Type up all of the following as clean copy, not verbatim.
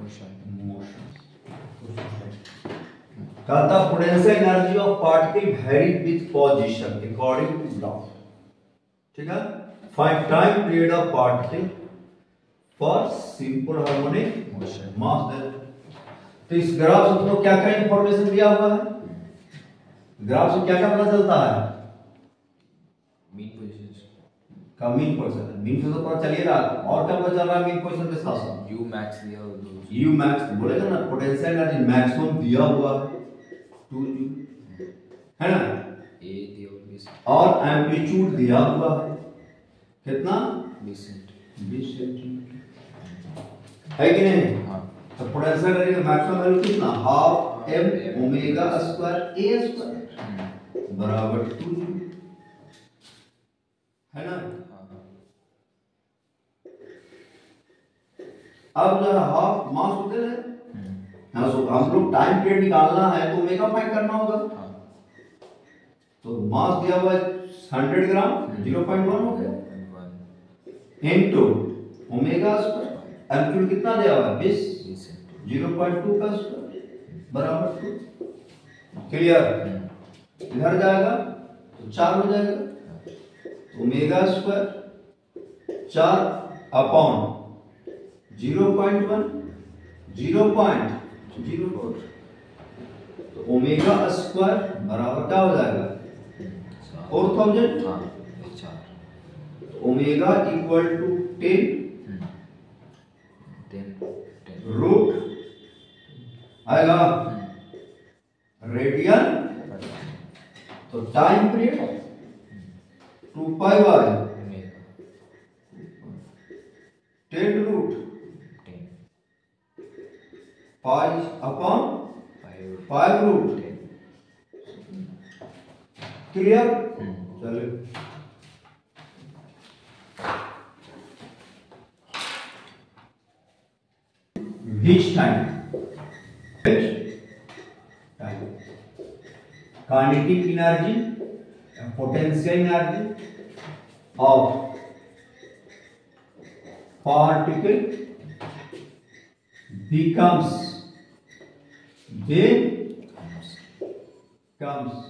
Motion. कहता potential energy of particle very with position according to law. ठीक है, find time period of particle for simple harmonic motion. Mass दे। तो इस graph से तुमको क्या क्या इंफॉर्मेशन दिया हुआ है? ग्राफ से क्या क्या पता चलता है? मीन पोजीशन का मीन पोजीशन, मीन पोजीशन तो पता चल ही रहा है, और क्या पता चल रहा है मीन पोजीशन के साथ साथ? यू मैक्स दिया हुआ है, यू मैक्स बोलेगा ना, पोटेंशियल एनर्जी मैक्सिमम दिया हुआ है 2u, है ना, ए दिया हुआ है, और एम्पलीट्यूड दिया हुआ है कितना? 20 सेंटीमीटर, है कि नहीं? हाँ। तो पोटेंशियल एनर्जी का मैक्सिमम वैल्यू कितना? Half m omega square a square बराबर 2u, है ना? अब जो हाफ मास होते हैं ना, सो हम लोग टाइम पीरियड निकालना है तो ओमेगा फाइंड करना होगा। तो मास दिया हुआ है 100 ग्राम, 0.1 हो गया इनटू ओमेगा स्क्वायर, एम्पलीट्यूड कितना दिया हुआ है? 20, 0.2 का स्क्वायर बराबर 2। क्लियर? इधर जाएगा तो 4 हो जाएगा, ओमेगा स्क्वायर 4 अपॉन 0.1 0.04, तो ओमेगा स्क्वायर बराबर क्या हो जाएगा? 4000। ओमेगा इक्वल टू 10 रूट आएगा रेडियन। तो time period 2 pi by 10 root pi upon 5 root. Clear? चलिए which time kinetic energy potential energy of particle becomes comes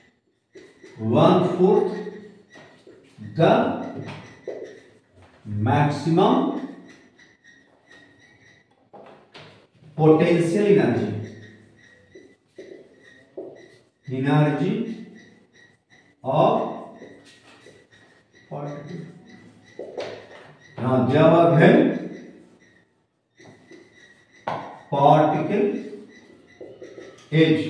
1/4 the maximum potential energy of particle। यहाँ दिया हुआ है particle is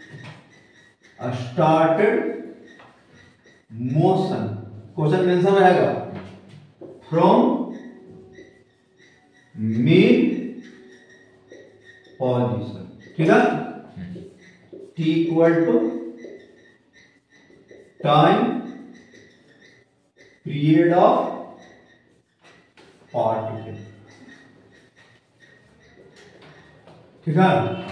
started motion, question mention रहेगा from mean position. ठीक है, t equal to time period of particle. ठीक है,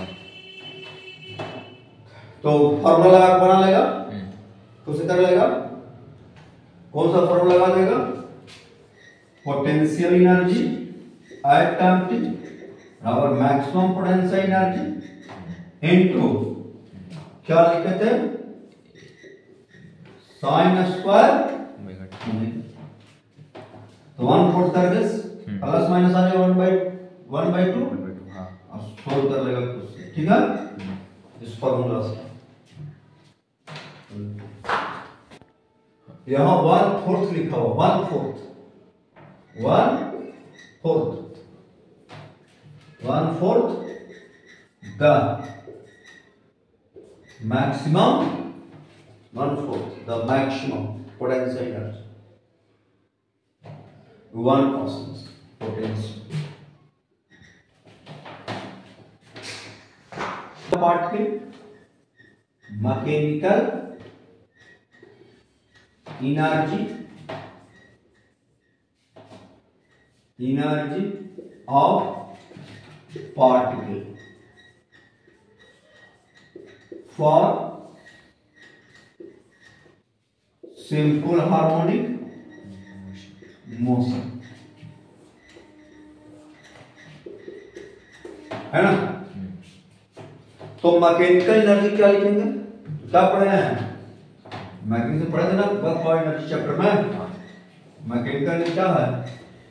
तो फॉर्मूला लगा बना लेगा, तो उसे कर लेगा, कौन सा फॉर्मूला लगा देगा? Potential energy at time t और मैक्सिमम पोटेंशियल एनर्जी इनटू क्या लिखे थे? साइन स्क्वायर तो 1/4 कर दे, प्लस माइनस आ जाएगा 1/2 और सोल्व कर लेगा खुद से। ठीक है, इस फॉर्मूला से यहां 1/4 लिखा हुआ, 1/4 the maximum, 1/4 the maximum potential energy, 1% potential the particle mechanical energy of particle for simple harmonic motion। है ना। तो मैकेनिकल एनर्जी क्या लिखेंगे, क्या पढ़े हैं, मैकेनिक्स से पढ़े थे ना वर्क फॉर एनर्जी चैप्टर में। मैकेनिकल एनर्जी क्या है,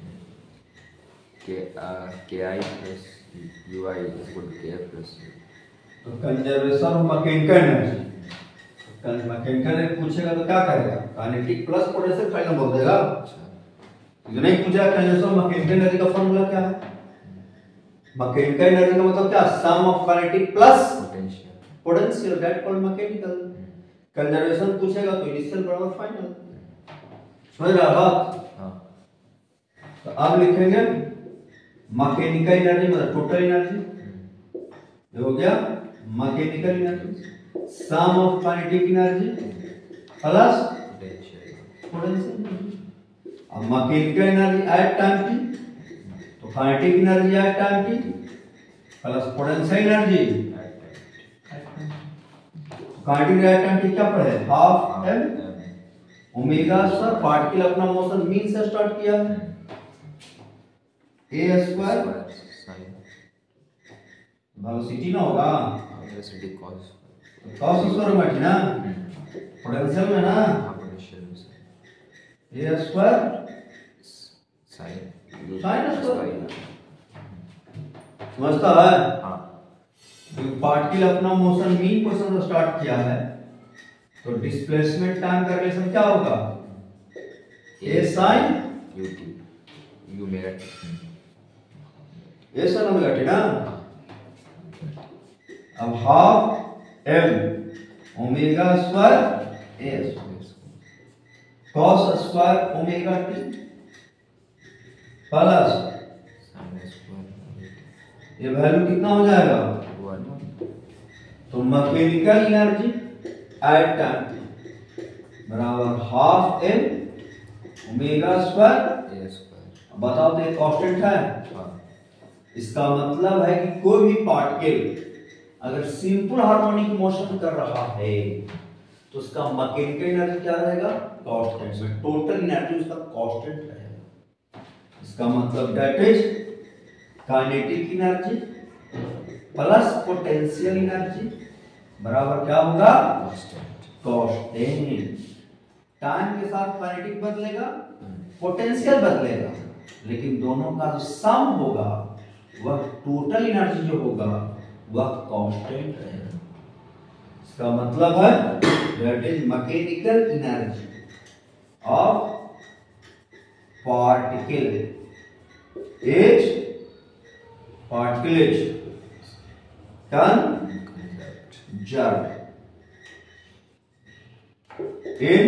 KI plus UI is equal to KF plus U। तो conservation of mechanical energy, mechanical energy पूछेगा तो क्या करेगा, काइनेटिक प्लस पोटेंशियल फाइनल बोल देगा। तो नहीं पूछा कंजर्वेशन ऑफ मैकेनिकल एनर्जी का फॉर्मूला क्या है, मैकेनिकल एनर्जी का मतलब क्या, sum of kinetic plus potential, that called mechanical. Conservation पूछेगा तो इनिशियल बराबर फाइनल, समझ रहा बात। तो अब लिखेंगे मैकेनिकल एनर्जी मतलब टोटल एनर्जी, ये हो गया mechanical energy, sum of kinetic energy plus potential. अब mechanical energy at time t, तो kinetic energy at time t plus potential energy. Kinetic at time t क्या पढ़े, half M omega square, particle अपना motion mean से start किया है, ए square velocity ना होगा, वेलोसिटी कॉस कॉस स्क्वायर में ना, पोटेंशियल में ना, पोटेंशियल में ए स्क्वायर साइन स्क्वायर, समझता है। हाँ, पार्टिकल अपना मोशन मीन पोजीशन से स्टार्ट किया है, तो डिस्प्लेसमेंट टाइम का रिलेशन क्या होगा, a sine omega a sine omega t ना। अब half M omega square a cos square omega t plus ये वैल्यू कितना हो जाएगा, तो मैकेनिकल एनर्जी एट टाइम बराबर हाफ एम ओमेगा स्क्वायर ए स्क्वायर। बताओ तो ये कांस्टेंट है। इसका मतलब है कि कोई भी पार्टिकल अगर सिंपल हार्मोनिक मोशन कर रहा है तो उसका मैकेनिकल एनर्जी क्या रहेगा, कांस्टेंट, टोटल एनर्जी उसका कांस्टेंट रहेगा। इसका मतलब that is kinetic energy plus potential energy बराबर क्या होगा, कांस्टेंट। टाइम के साथ काइनेटिक बदलेगा, पोटेंशियल बदलेगा, लेकिन दोनों का जो सम होगा वह टोटल एनर्जी जो होगा वह कांस्टेंट रहेगा। इसका मतलब है that is mechanical energy of particle is conserved in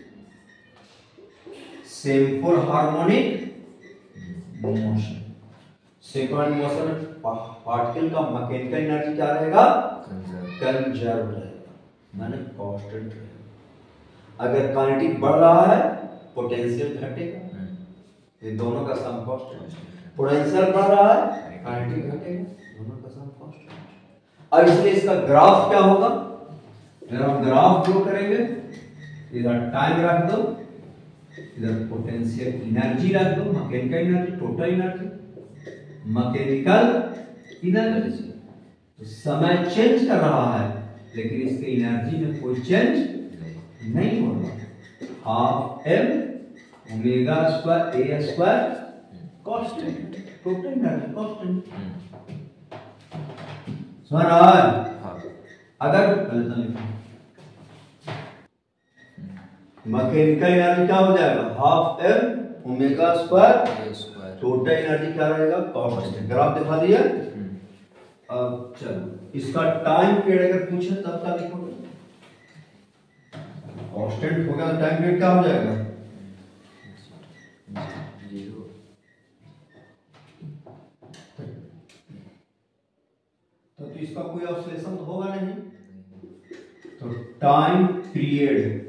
simple harmonic motion। Synchronous motion particle का मैकेनिकल एनर्जी क्या रहेगा, कंजर्व रहेगा, माने कांस्टेंट रहेगा। अगर काइनेटिक बढ़ रहा है पोटेंशियल घटेगा, ये दोनों का सम कांस्टेंट। पोटेंशियल बढ़ रहा है काइनेटिक घटेगा, दोनों का सम कांस्टेंट। और इसलिए इसका ग्राफ क्या होगा, अगर हम ग्राफ ड्रॉ करेंगे, इधर टाइम रख दो, इधर पोटेंशियल एनर्जी रख दो, mechanical energy, total energy, mechanical energy. तो समय चेंज कर रहा है लेकिन इसके एनर्जी में कोई चेंज नहीं हो रहा। हाफ एम ओमेगा स्क्वायर ए square constant, total energy constant. समझ रहा है। अगर मैकेनिकल एनर्जी क्या हो जाएगा, half M omega square, total energy क्या रहेगा, कांस्टेंट। ग्राफ दिखा दिया। अब चलो इसका टाइम पीरियड अगर पूछे तब क्या लिखोगे, कांस्टेंट हो गया तो टाइम पीरियड क्या हो जाएगा, 0। तो इसका कोई ऑसिलेशन तो होगा नहीं, तो time period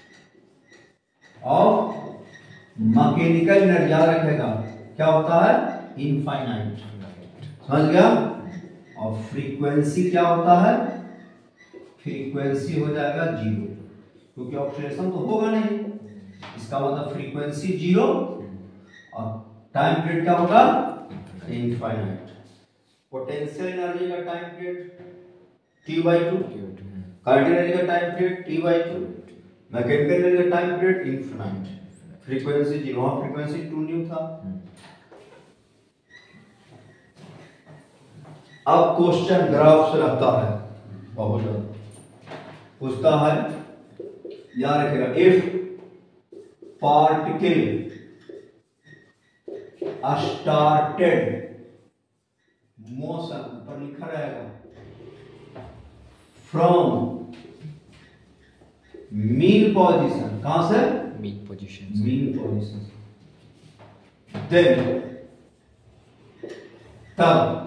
of mechanical energy याद रखेगा क्या होता है, इनफाइनाइट। समझ गया। और फ्रीक्वेंसी क्या होता है, फ्रीक्वेंसी हो जाएगा 0, क्योंकि ऑसिलेशन तो होगा नहीं, इसका मतलब फ्रीक्वेंसी 0 और टाइम पीरियड क्या होगा, इनफाइनाइट। पोटेंशियल एनर्जी का time period T/2, kinetic energy का time period T/2, mechanical energy का टाइम पीरियड इनफिनाइट, फ्रीक्वेंसी 0, वहां फ्रीक्वेंसी 2 न्यू था। अब क्वेश्चन ग्राफ से रहता है बहुत ज्यादा, पूछता है याद रखिएगा, इफ पार्टिकल स्टार्टेड मोशन, ऊपर लिखा रहेगा, फ्रॉम मीन पोजीशन, कहां से? Mean position, mean position, then तब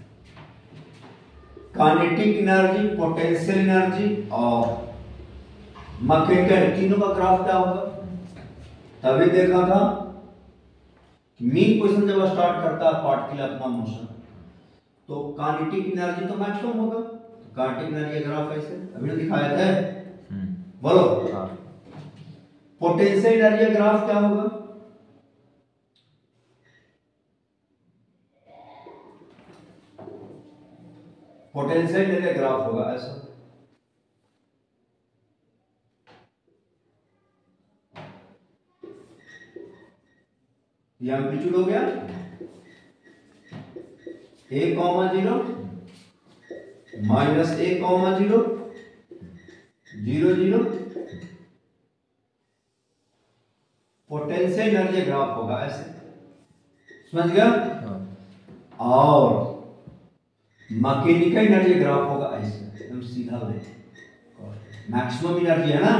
काइनेटिक एनर्जी, पोटेंशियल एनर्जी और मैकेनिकल, तीनों का ग्राफ क्या होगा? तभी देखा था मीन पोजीशन जब स्टार्ट करता है पार्टिकल अपना मोशन, तो काइनेटिक एनर्जी तो मैक्सिमम होगा, तो काइनेटिक एनर्जी का ग्राफ ऐसे अभी दिखाया था, बोलो। पोटेंशियल एनर्जी का ग्राफ क्या होगा? पोटेंशियल एनर्जी का ग्राफ होगा ऐसा, ये एम्पलीट्यूड हो गया A,0 minus A,0 0 0, potential energy graph होगा ऐसे, समझ गया? और मैकेनिकल एनर्जी ग्राफ होगा ऐसे, एकदम सीधा लाइन, मैक्सिमम एनर्जी है ना,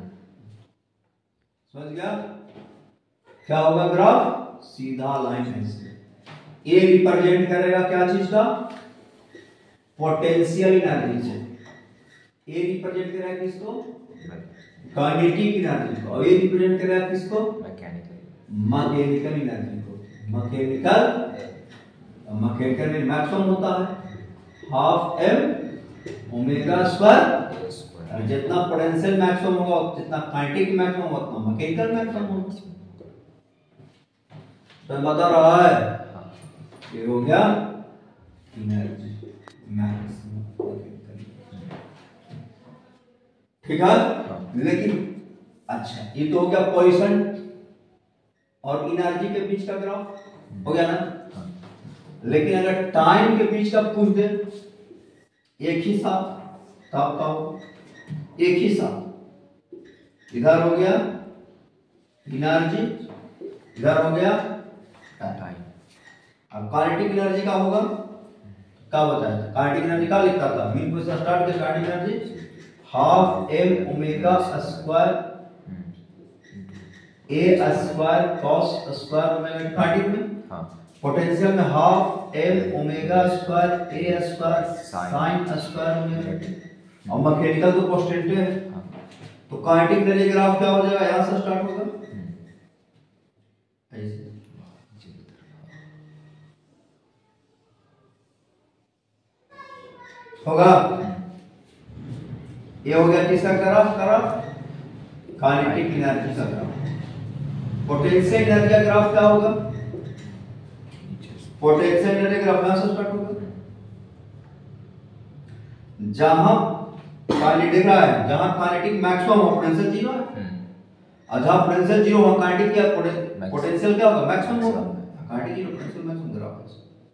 समझ गया? क्या होगा ग्राफ? सीधा लाइन ऐसे। ए रिप्रेजेंट करेगा क्या चीज का? पोटेंशियल एनर्जी से। ए रिप्रेजेंट करेगा किसको? काइनेटिक एनर्जी को। और ए रिप्रेजेंट करेगा किसको? मैकेनिकल एनर्जी को। मैकेनिकल में मैक्सिमम होता है हाफ m ओमेगा स्क्वायर, और जितना पोटेंशियल मैक्सिमम होगा, जितना काइनेटिक मैक्सिमम होगा, उतना मैकेनिकल मैक्सिमम होगा। तो बता रहा है ये हो गया एनर्जी मैक्सिमम, ठीक है? लेकिन अच्छा, ये तो हो गया पोजीशन और एनर्जी के बीच का ग्राफ, हो गया ना? लेकिन अगर टाइम के बीच का पूछ दे एक ही साथ, तब का हो एक ही साथ, इधर हो गया एनर्जी, इधर हो गया टाइम। अब काइनेटिक एनर्जी का होगा, क्या बताया था? काइनेटिक एनर्जी का लिखा था, मीन पोजीशन स्टार्ट के kinetic energy half m omega square a square cos square omega kinetic में, पोटेंशियल में half m omega square a square sin square omega, और मैकेनिकल तो कांस्टेंट है, तो काइनेटिक एनर्जी ग्राफ क्या हो जाएगा? यहां से स्टार्ट होगा ऐसे, होगा। ये हो गया किसका ग्राफ? काइनेटिक एनर्जी का ग्राफ। पोटेंशियल एनर्जी का ग्राफ क्या होगा? पोटेंशियल एनर्जी ग्राफ यहां से स्टार्ट होगा, जहां काइनेटिक है, जहां काइनेटिक मैक्सिमम हो, पोटेंशियल 0 है, और जहां पोटेंशियल 0 हो, काइनेटिक क्या, पोटेंशियल क्या होगा? मैक्सिमम होगा। काइनेटिक 0, पोटेंशियल मैक्सिमम ग्राफ है।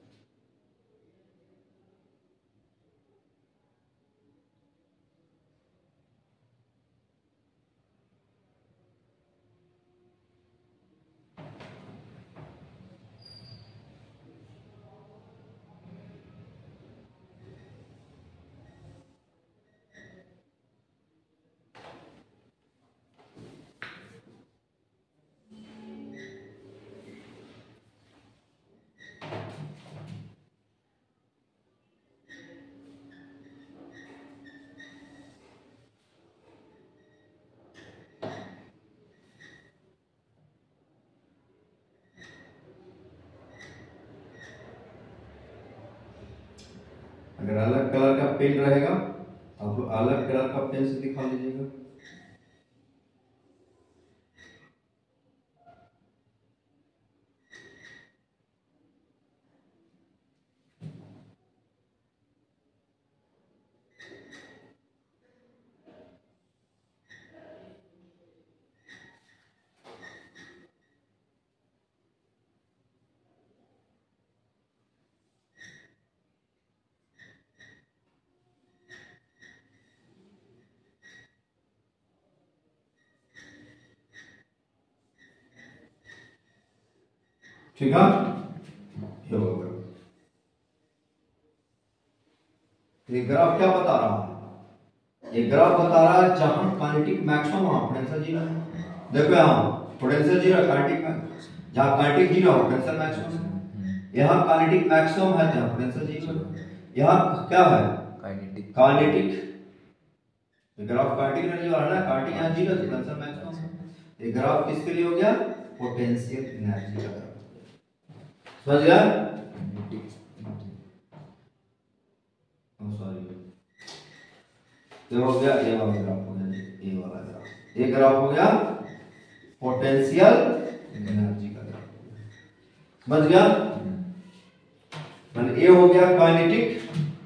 अगर अलग कलर का पेन रहेगा, आप लोग अलग कलर का पेन से दिखा लीजिएगा। ठीक है, ये होगा। ये ग्राफ क्या बता रहा है? ये ग्राफ बता रहा है जहां काइनेटिक मैक्सिमम वहां पोटेंशियल जीरो है। देखो यहाँ पोटेंशियल जीरो, काइनेटिक मैक्सिमम, जहां काइनेटिक जीरो है पोटेंशियल मैक्सिमम है। यहाँ काइनेटिक मैक्सिमम है जहां पोटेंशियल जीरो है। यहाँ क्या है? काइनेटिक। ये ग्राफ काइनेटिक एनर्जी वाला है ना, काइनेटिक यहाँ जीरो, पोटेंशियल मैक्सिमम है। ये ग्राफ किसके लिए हो गया? पोटेंशियल एनर्जी का ग्राफ। समझ गया? सॉरी, ये हो गया, ये वाला ग्राफ हो गया, ये वाला ग्राफ। ये ग्राफ हो गया पोटेंशियल एनर्जी का ग्राफ। समझ गया? मतलब ये हो गया काइनेटिक,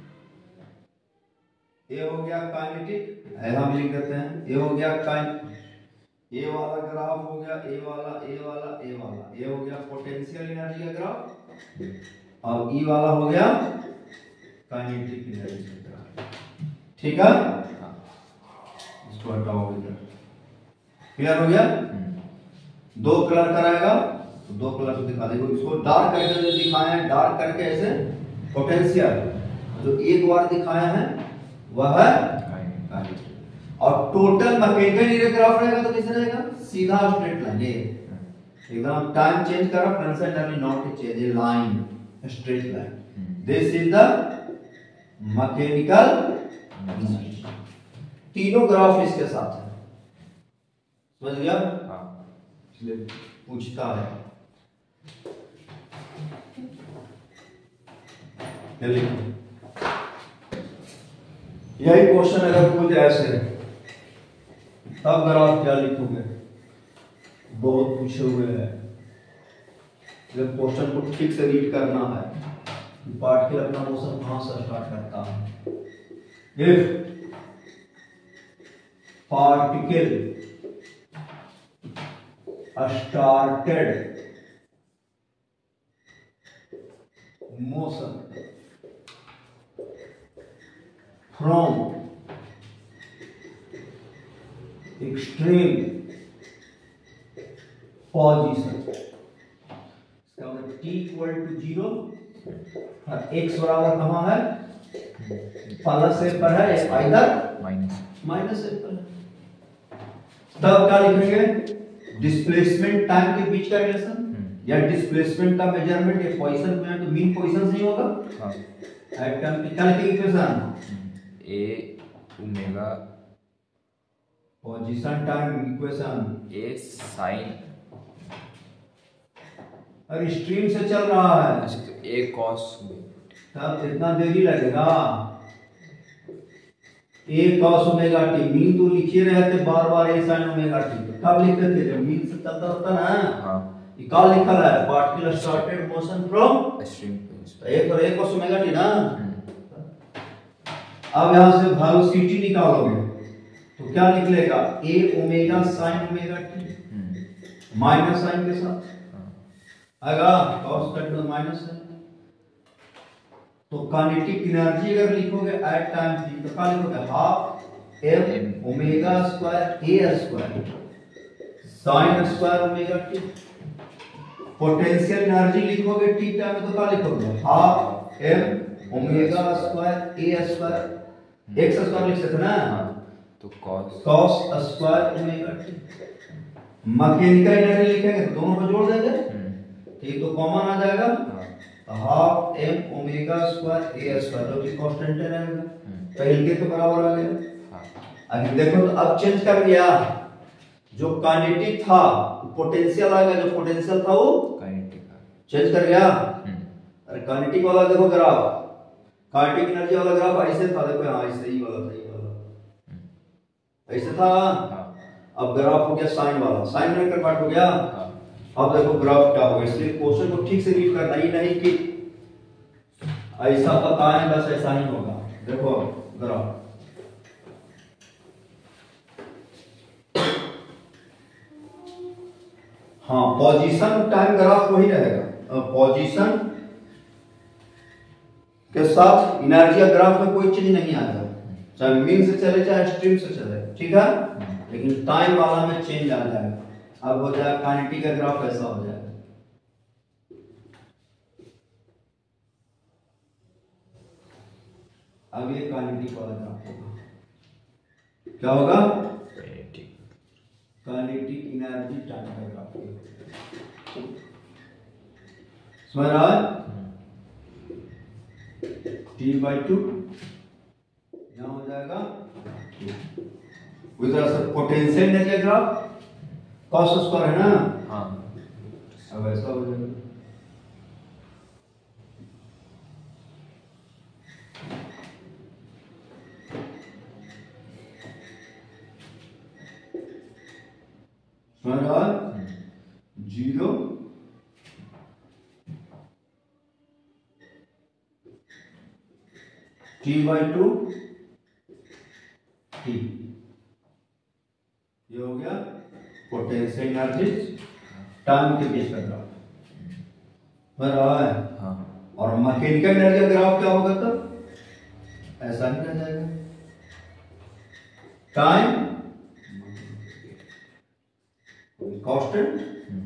ये हो गया काइनेटिक, हम लिख देते हैं। ये हो गया ये वाला ग्राफ हो गया, ये वाला, ये वाला, ये वाला, ये हो गया पोटेंशियल एनर्जी का ग्राफ, और ये वाला हो गया काइनेटिक एनर्जी का ग्राफ। ठीक है, इसको हटाओ इधर। क्लियर हो गया? दो कलर कराएगा तो दो कलर से दिखा देगा। इसको डार्क करके जो दिखाया है, डार्क करके ऐसे पोटेंशियल, जो एक बार दिखाया है वह है काइनेटिक। और टोटल मैकेनिकल ग्राफ रहेगा तो कैसे रहेगा? सीधा स्ट्रेट लाइन, एकदम टाइम चेंज करा, फ्रंट नॉट चेंज, ये line straight line. This is the mechanical energy. तीनों ग्राफ इसके साथ है। समझ गया? इसलिए पूछता है यही क्वेश्चन अगर पूछ ऐसे तब ग्राफ क्या लिखोगे? बहुत पूछे हुए हैं। जब क्वेश्चन को ठीक से रीड करना है, पार्टिकल अपना मोशन कहां से स्टार्ट करता है। If particle started motion from extreme position, इसका मतलब t इक्वल टू 0 और x बराबर कहां है? प्लस ए पर है, इधर माइनस ए पर है। तब क्या लिखेंगे? डिस्प्लेसमेंट टाइम के बीच का रिलेशन, या डिस्प्लेसमेंट का मेजरमेंट, ये पोजीशन में तो मीन पोजीशन नहीं होगा। हां, एट टाइम पे क्या लिखेंगे equation? A omega position time equation, A sine, और स्ट्रीम से चल रहा है। अच्छा, तो ए कॉस, तब इतना देरी लगेगा। A cos omega T, mean तो लिखे रहते बार बार ए sin ओमेगा टी, कब लिखते थे? जब मीन से चलता होता ना। हां, ये क्या लिखा है? Particle started motion from extreme, A पर ए cos ओमेगा टी ना। अब यहां से वेलोसिटी निकालोगे तो क्या निकलेगा? A omega sin omega T minus sine के साथ आएगा, cos का टर्म माइनस है। तो काइनेटिक एनर्जी अगर लिखोगे एट टाइम t तो क्या लिखोगे? Half m omega square a square sin square omega t। Potential energy लिखोगे t टाइम तो क्या लिखोगे? Half m omega square a square, x square लिख सकते ना, तो cos square omega t। Mechanical energy लिखेंगे तो दोनों को जोड़ देंगे, ठीक, तो कॉमन आ जाएगा half m omega square a square, जो कि कांस्टेंट रहेगा। पहले के तो बराबर आ गया। अभी देखो तो अब चेंज कर दिया, जो काइनेटिक था पोटेंशियल आ गया, जो पोटेंशियल था वो काइनेटिक चेंज कर गया। अरे काइनेटिक वाला देखो ग्राफ, काइनेटिक एनर्जी वाला ग्राफ ऐसे था, देखो यहां ऐसे ही वाला था, ये वाला ऐसे था। अब ग्राफ हो गया साइन वाला, साइन में कन्वर्ट हो गया। अब देखो ग्राफ क्या होगा, इसलिए क्वेश्चन को ठीक से रीड करना, ही नहीं कि ऐसा पता है बस ऐसा ही होगा। देखो ग्राफ, हाँ, पोजीशन टाइम ग्राफ वही रहेगा। पोजीशन के साथ एनर्जी ग्राफ में कोई चेंज नहीं आएगा, चाहे मीन से चले चाहे स्ट्रीम से चले, ठीक है। लेकिन टाइम वाला में चेंज आ जाएगा। अब हो जाएगा काइनेटिक का ग्राफ ऐसा हो जाएगा। अब ये काइनेटिक वाला ग्राफ होगा, क्या होगा? काइनेटिक एनर्जी टाइम का ग्राफ होगा। समझ रहा है? T/2 यहाँ हो जाएगा उधर से potential energy graph cos square है ना? हाँ। अब ऐसा हो जाएगा जीरो T/2 T, ये हो गया पोटेंशियल एनर्जी टाइम के बीच का ग्राफ। समझ रहा है? हाँ। और मैकेनिकल एनर्जी का ग्राफ क्या होगा? तब ऐसा ही रह जाएगा, time constant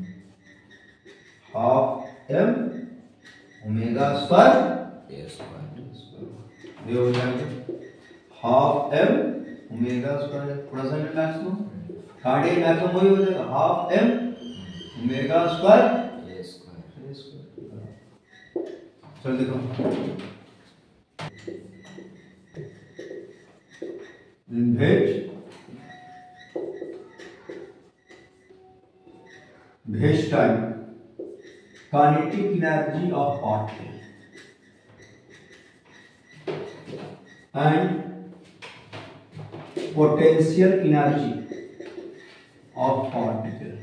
half m omega square ये हो जाएगा half m omega square plus maximum cardiac maximum वही हो जाएगा हाफ m ओमेगा स्क्वायर ए स्क्वायर। चल देखो भेज time kinetic energy of particle and potential energy of particle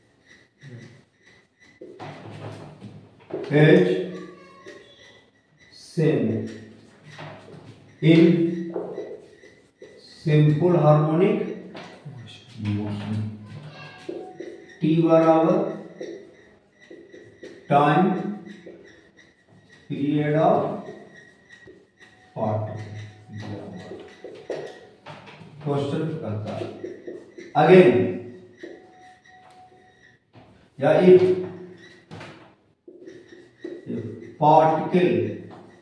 H same in simple harmonic motion T बराबर time period of particle. Question करता है again या if particle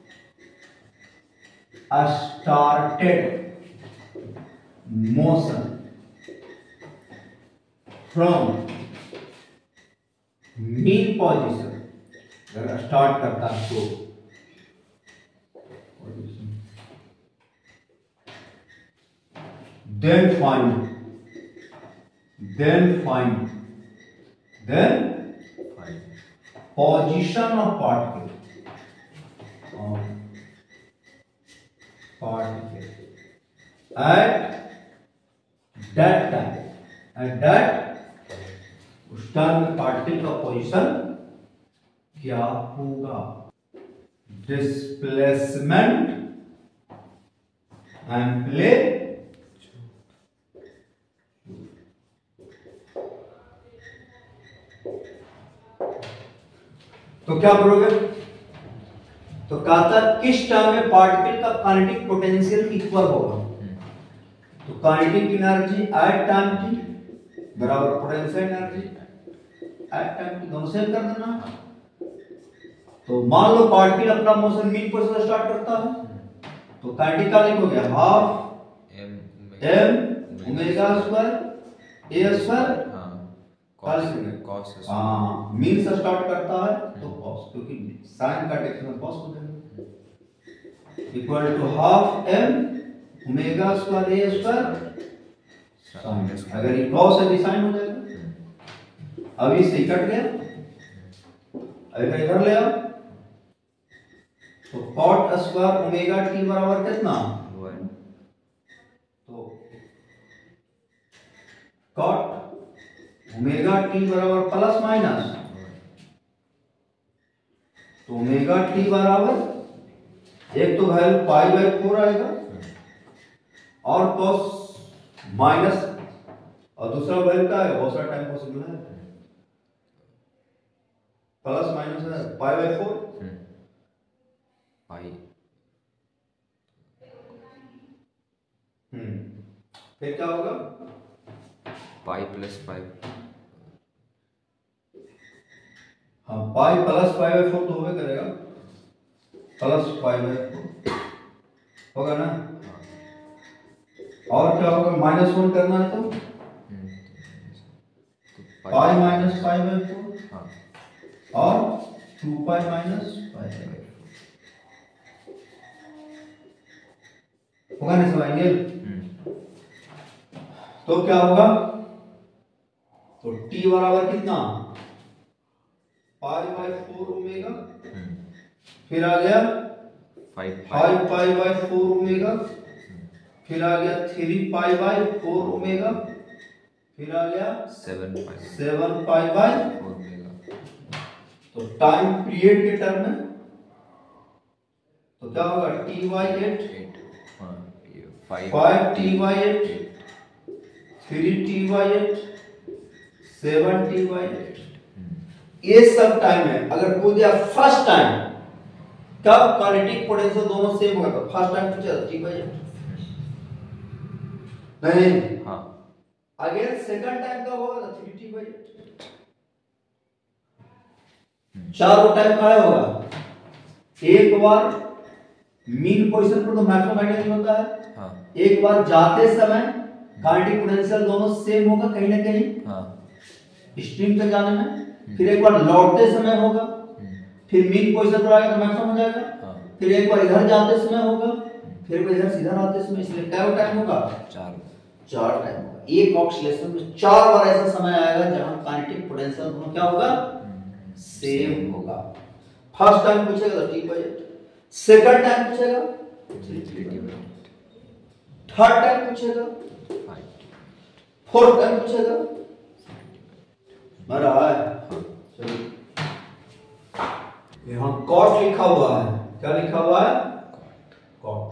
started motion from mean position, अगर start करता है तो then find position of particle at that उस time में पार्टिकल का पोजीशन क्या होगा? डिस्प्लेसमेंट एंड प्ले तो क्या करोगे? तो कहता किस टाइम में पार्टिकल का काइनेटिक पोटेंशियल इक्वल होगा? तो kinetic energy at time t बराबर potential energy at time t, दोनों सेम कर देना। तो मान लो पार्टिकल अपना मोशन मीन पोजीशन से स्टार्ट करता है तो काइनेटिक का लिख हो गया हाफ m omega square a square cos हाँ मीन से स्टार्ट करता है तो कॉस, क्योंकि साइन का डायरेक्शन कॉस हो जाएगा equal to half m omega square a square. अगर ये कॉस है तो साइन हो जाएगा। अब इससे कट गया, अगर इधर ले आओ तो कॉट स्क्वायर ओमेगा t बराबर कितना? तो कॉट ओमेगा t बराबर प्लस माइनस, तो ओमेगा t बराबर एक तो वैल्यू π/4 आएगा और cos माइनस और दूसरा वैल्यू क्या है? बहुत सारा टाइम पॉसिबल है, प्लस माइनस है π/4 पाई फिर क्या होगा? पाई प्लस पाई हाँ पाई प्लस π/4 तो होवे करेगा प्लस π/4 होगा ना। और क्या होगा, -1 करना है तो पाई माइनस पाई बाई 4 और 2 पाई माइनस पाई बाई 4 होगा ना सब एंगल। तो क्या होगा, तो t बराबर कितना, पाई बाई 4 ओमेगा, फिर आ गया 5 पाई बाई 4 ओमेगा, फिर आ गया 3 पाई बाई 4 ओमेगा, फिर आ गया 7 पाई बाई 4 ओमेगा। तो टाइम पीरियड के टर्म में तो क्या होगा, t by 8 5 t by 8 3 t by 8 7 t by 8। ये सब टाइम है। अगर पूछ दिया फर्स्ट टाइम कब काइनेटिक पोटेंशियल दोनों सेम होगा, तो फर्स्ट टाइम पूछा t बाई 8 नहीं। हाँ, अगेन सेकंड टाइम कब होगा, तो 3t बाई 8। चारों टाइम क्या होगा, एक बार मीन पोजीशन पर तो मैक्सिमम एनर्जी होता है। हाँ। एक बार जाते समय काइनेटिक पोटेंशियल दोनों सेम होगा कहीं ना कहीं। हाँ। स्ट्रीम तक जाने में, फिर एक बार लौटते समय होगा, फिर मीन पोजीशन पर आएगा तो मैक्सिमम हो जाएगा। हाँ। फिर एक बार इधर जाते समय होगा, फिर इधर सीधा आते समय, इसलिए क्या टाइम होगा, चार टाइम होगा। एक ऑक्सीलेशन में 4 बार ऐसा समय आएगा जहां काइनेटिक पोटेंशियल दोनों क्या होगा, सेम होगा। फर्स्ट टाइम पूछेगा तो t बाई 8, सेकंड टाइम पूछेगा 3t, थर्ड टाइम पूछेगा 5, फोर्थ टाइम पूछेगा मरा है। चलो यहां कॉट लिखा हुआ है, क्या लिखा हुआ है, कॉट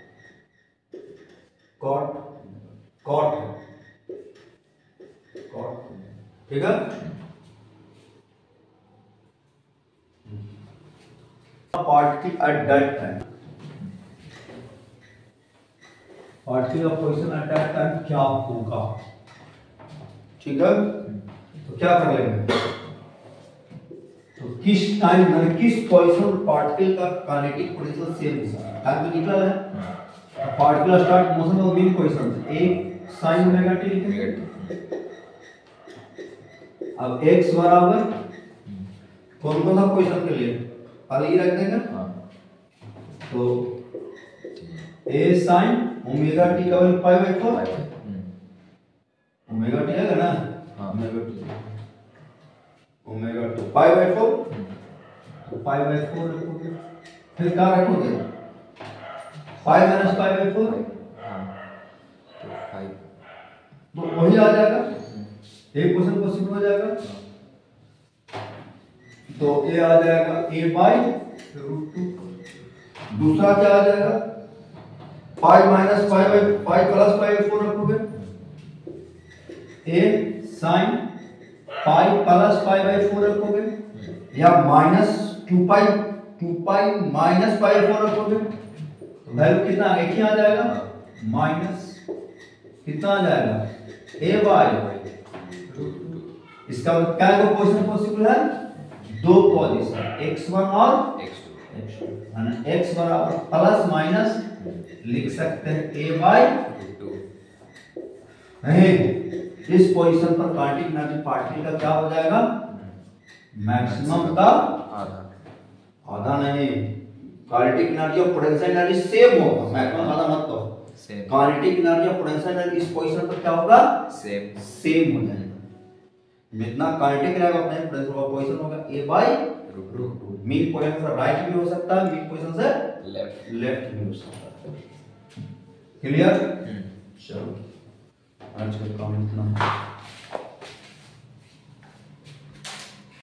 कॉट कॉट कॉट, ठीक है। Particle at that time, particle का पोजीशन एट दैट टाइम क्या होगा, ठीक है। तो क्या कर लेंगे, तो किस टाइम में किस पोजीशन पर पार्टिकल का काइनेटिक पोटेंशियल सेम होगा, टाइम तो निकला है। Particle start motion of mean position से, एक sin ओमेगा t लिखेंगे। अब x बराबर कौन कौन सा पोजीशन के लिए अभी ये रख देंगे। तो a sin ओमेगा t का value pi by 4, omega t है ना, ओमेगा t पाई बाई 4, तो पाई बाई 4 रखोगे, फिर क्या रखोगे, पाई माइनस पाई बाई 4, तो वही आ जाएगा, एक क्वेश्चन पॉसिबल हो जाएगा। तो a आ जाएगा a बाई √2, दूसरा क्या आ जाएगा, pi minus pi by pi plus pi by 4 रखोगे, a sin pi plus pi by 4 रखोगे, या minus 2 pi minus pi by 4 रखोगे, तो वैल्यू कितना एक ही आ जाएगा, माइनस कितना आ जाएगा, a बाई। इसका क्या को पोजीशन पॉसिबल है, दो पोजीशन x1 और x2, x बराबर प्लस माइनस लिख सकते हैं a बाई 2। नहीं, इस पोजीशन पर काइनेटिक एनर्जी पार्टिकल का क्या हो जाएगा, मैक्सिमम का आधा नहीं, काइनेटिक एनर्जी और पोटेंशियल एनर्जी सेम होगा, मैक्सिमम आधा मत कहो। काइनेटिक एनर्जी और पोटेंशियल एनर्जी इस पोजीशन पर क्या होगा, सेम हो जाएगा। जितना काइनेटिक रहेगा उतना ही पोटेंशियल का पोजीशन होगा a बाई √2। मीन पोजीशन से राइट भी हो सकता है, मीन पोजीशन से लेफ्ट भी हो सकता है। क्लियर, चलो आज का काम इतना।